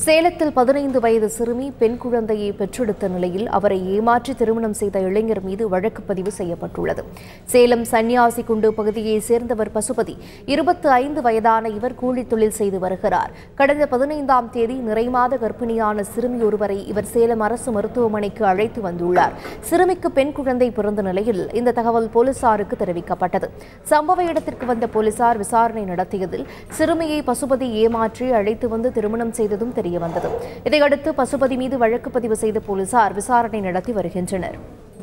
சேலத்தில் 15 வயது சிறுமி பெண் குழந்தையை பெற்றெடுத்த நிலையில் அவரை ஏமாற்றி திருமணம் செய்த இளைஞர் மீது வழக்கு பதிவு செய்யப்பட்டுள்ளது. சேலம் சன்னியாசிகுண்டு பகுதியைச் சேர்ந்தவர் பசுபதி. 25 வயதான இவர் கூலித் தொழில் செய்து வருகிறார். கடந்த 15ஆம் தேதி நிறைமாத கர்ப்பிணியான சிறுமி ஒருவரை இவர் சேலம் அரசு மருத்துவமனைக்கு அழைத்து வந்துள்ளார். சிறுமிக்கு பெண் குழந்தை பிறந்த நிலையில் இந்த தகவல் போலீசாருக்கு தெரிவிக்கப்பட்டது. சம்பவ இடத்திற்கு வந்த போலீசார் விசாரணை நடத்தியதில் சிறுமியை பசுபதி ஏமாற்றி அழைத்து வந்து திருமணம் செய்ததும் தெரியவந்தது. இதையடுத்து பசுபதி மீது வழக்கு பதிவு செய்த போலீசார் விசாரணை நடத்தி வருகின்றனர்.